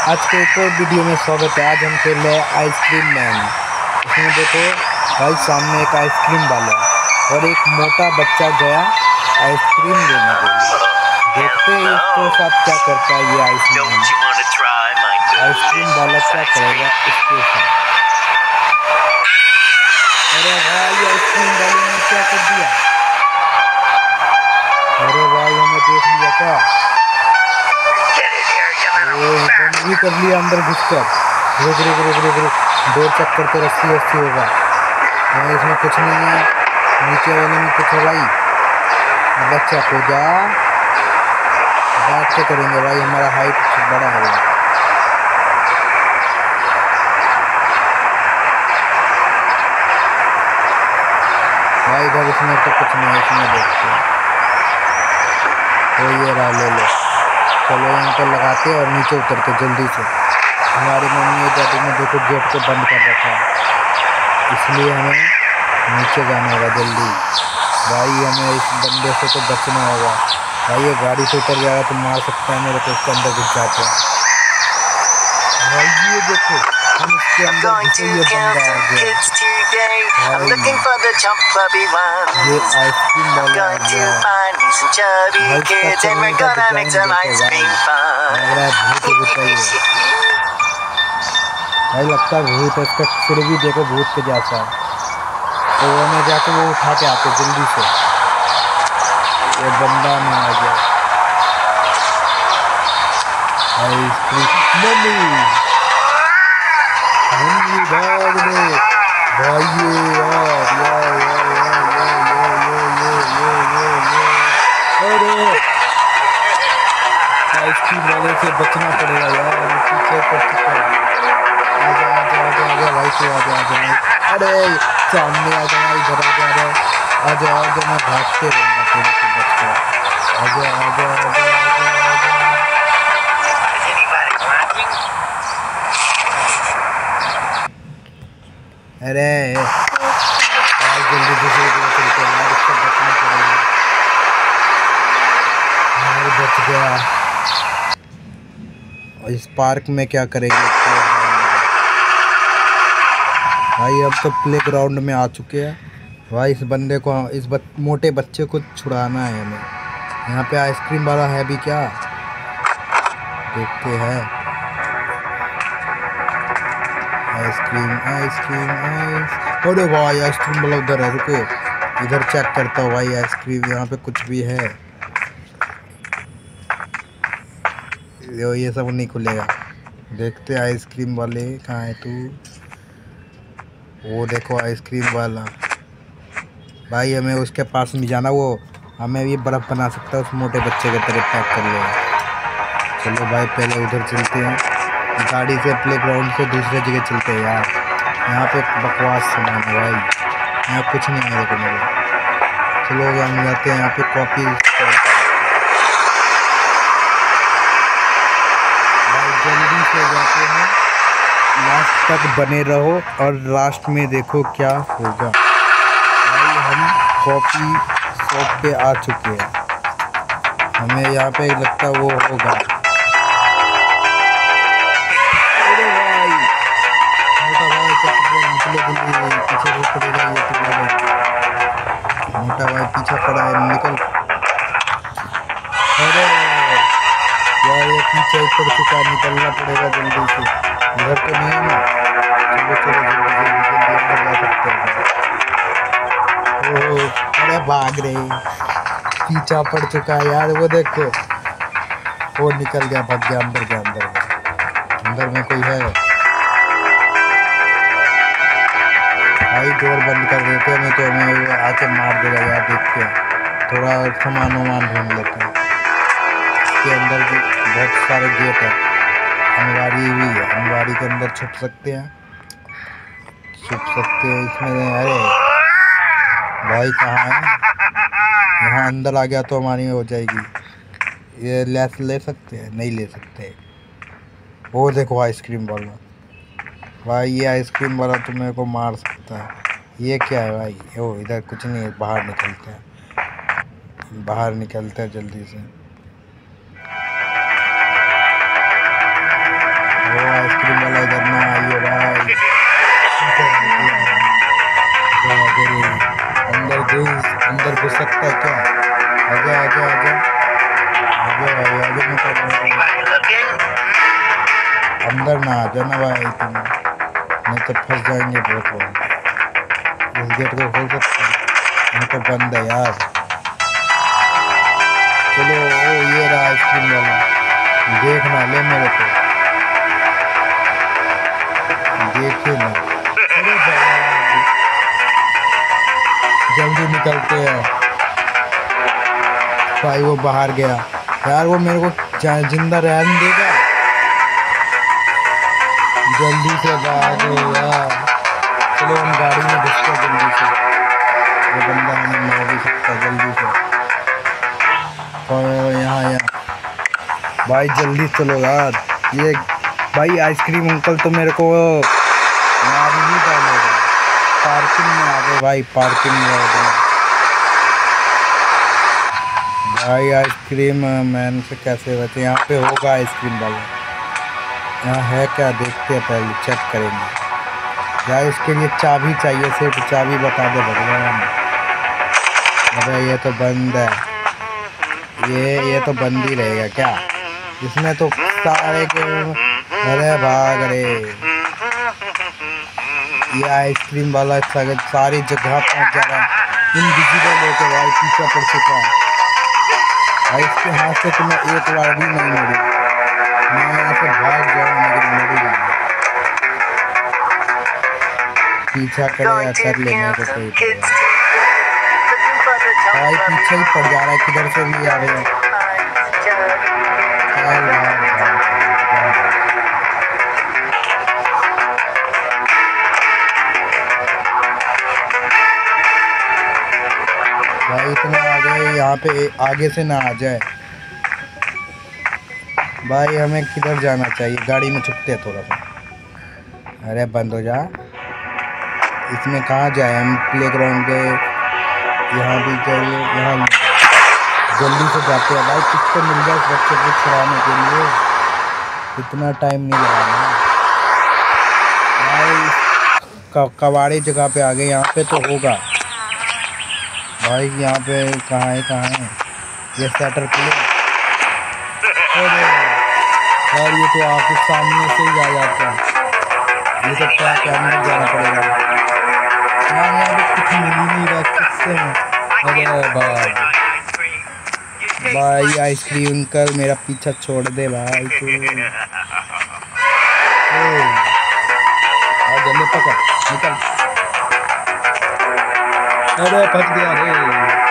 आज के एक और वीडियो में स्वागत है। आज हम खेल रहे हैं आइसक्रीम मैन। इसमें देखो भाई सामने एक आइसक्रीम वाला और एक मोटा बच्चा गया आइसक्रीम लेने के लिए। देखते हैं इसके साथ क्या करता है ये आइसक्रीम वाला, क्या करेगा इसके साथ। अरे भाई आइसक्रीम वाले ने क्या कर दिया? अरे भाई हमें देख लिया क्या? बंद भी कर लिया अंदर घुसकर। रुक रुक रुक रुक रुक, दो चक्कर तो रस्सी होगा। भाई इसमें कुछ नहीं है, नीचे वाले में कुछ है भाई। बच्चा को जा बात से करेंगे भाई, हमारा हाइट बड़ा है भाई। इधर इसमें तो कुछ नहीं है, इसमें देखते हैं। तो ये रहा, ले लो। चलो यहाँ पर लगाते हैं और नीचे उतरते जल्दी से। हमारी मम्मी डैडी ने देखो गेट को बंद कर रखा है, इसलिए हमें नीचे जाना होगा जल्दी। भाई हमें इस बंदे से तो बचना होगा भाई। ये गाड़ी से उतर जाएगा तो मार सकता है मेरे को, इसके अंदर घुस जाते हैं भाई। ये देखो हम इसके अंदर घुसे, ये बंदा आ गया भाई। ये आइसक्रीम वाला आ गया भाई। भाई लगता है भूत है, इसका सिर भी देखो भूत के जैसा है। तो हमें जाके वो उठा के आते जल्दी से। ये बंदा में आ गया आइसक्रीम भाग ले भाई। अरे आइसक्रीम वाले से बचना पड़ेगा यार, पीछे कर चुका है। आजा भाई तू आजा। अरे सामने आ जा, इधर आजा। मैं भागते रहूँगा तेरे से बचकर। आजा। अरे जल्दी से चलते हैं यार, इसका बचना पड़ेगा। बच गया। और इस पार्क में क्या करेंगे भाई? अब तो प्लेग्राउंड में आ चुके हैं भाई। इस बंदे को, इस मोटे बच्चे को छुड़ाना है हमें। यहाँ पे आइसक्रीम वाला है भी क्या, देखते हैं। आइसक्रीम अरे भाई आइसक्रीम वाला उधर है, रुको इधर चेक करता हूँ भाई। आइसक्रीम यहाँ पे कुछ भी है, ये सब नहीं खुलेगा। देखते आइसक्रीम वाले कहाँ है तू? वो देखो आइसक्रीम वाला भाई, हमें उसके पास नहीं जाना। वो हमें ये बर्फ़ बना सकता है, उस मोटे बच्चे के तरह पैक कर लेगा। चलो भाई पहले उधर चलते हैं, गाड़ी से प्लेग्राउंड से दूसरे जगह चलते हैं यार। यहाँ पे बकवास सामान है भाई, यहाँ कुछ नहीं है देखो मेरे। चलो हम जाते हैं यहाँ पे कॉपी भाई, जल्दी से जाते हैं। लास्ट तक बने रहो और लास्ट में देखो क्या होगा भाई। हम कॉपी शॉप पे आ चुके हैं, हमें यहाँ पे लगता है वो होगा। अरे भाई मोटा भाई पीछे रोक पड़ेगा। मोटा भाई पीछे पड़ा है, निकल। अरे यार ये पीछे पड़ चुका है, निकलना पड़ेगा जल्दी से। इधर तो नहीं है ना, चलो जल्दी अंदर जा सकते हैं। ओह अरे भाग रहे, पीछा पड़ चुका है यार। वो देखो वो निकल गया, भाग गया अंदर के अंदर में कोई है भाई। डोर बंद कर देते हैं, नहीं तो हमें आके मार देगा यार। देखते हैं थोड़ा सामान ढूंढ लेते हैं। इसके अंदर भी बहुत सारे गेट है, अनवारी भी है। अनवारी के अंदर छुप सकते हैं इसमें। अरे भाई कहाँ है? यहाँ अंदर आ गया तो हमारी हो जाएगी। ये लेस ले सकते हैं? नहीं ले सकते। वो देखो आइसक्रीम वाला भाई, ये आइसक्रीम वाला तो मेरे को मार सकता है। ये क्या है भाई? ओ इधर कुछ नहीं है, बाहर निकलते हैं जल्दी से। आइसक्रीम वाला इधर ना आइए भाई। अंदर घुस सकता है क्या? आजा आजा आजा आजा भाई आजा, अंदर ना आ जाना भाई तुम, नहीं तो फंस जाएंगे बहुत बार। इस गेट को खोल सकते हैं? यहाँ तो बंद है यार। चलो ओ ये रहा आइसक्रीम वाला, देखना ले मेरे को, देखे ना। अरे जल्दी निकलते हैं भाई, वो बाहर गया यार, वो मेरे को जिंदा रहने देगा? जल्दी से भागो यार। चलो हम गाड़ी में घुसते हैं जल्दी से, वो बंदा हमें मार भी सकता है जल्दी से। और यहाँ भाई जल्दी चलो यार, ये भाई आइसक्रीम अंकल तो मेरे को मार ही डालेगा। पार्किंग में आ गए भाई, पार्किंग में आ गए भाई। आइसक्रीम मैन से कैसे बचे? यहाँ पे होगा आइसक्रीम वाला, यहाँ है क्या देखते हैं, पहले चेक करेंगे यार। इसके लिए चाबी चाहिए, सिर्फ चाबी बता दे भगवान। अरे ये तो बंद है, ये तो बंद ही रहेगा क्या? इसमें तो सारे के, अरे भाग रे, ये आइसक्रीम वाला सारी जगह पहुंच जा रहा है। इनविजिबल होकर भाई पीछा पड़ चुका है भाई, इसके हाथ से तो मैं एक बार भी नहीं मरी। मैं यहाँ से भाग जाऊँ लेकिन मरी नहीं। पीछा करे या कर लेने को कोई भाई, पीछे ही पड़ जा रहा है, किधर से भी आ रहे हैं। भाई इतना आ जाए यहाँ पे, आगे से ना आ जाए भाई। हमें किधर जाना चाहिए? गाड़ी में छुपते हैं थोड़ा सा। अरे बंद हो जा, इसमें कहाँ जाए हम? प्लेग्राउंड गए, यहाँ भी चाहिए, यहाँ जल्दी से जाते हैं भाई। किसको मिल जाए इस बच्चे को छुड़ाने के लिए, इतना टाइम नहीं लगाना भाई। कबाड़ी जगह पे आ गए, यहाँ पे तो होगा भाई। यहाँ पे कहाँ है ये शटर खुले? अरे यार ये तो आपके सामने से ही आ जाता है, ये तो क्या अंदर जाना पड़ेगा यार। यहाँ पे कुछ मिल ही नहीं रहा, किससे? अरे भाई आइसक्रीम अंकल मेरा पीछा छोड़ दे भाई तू। जल्दी पकड़, निकल। अरे फंस गया रे।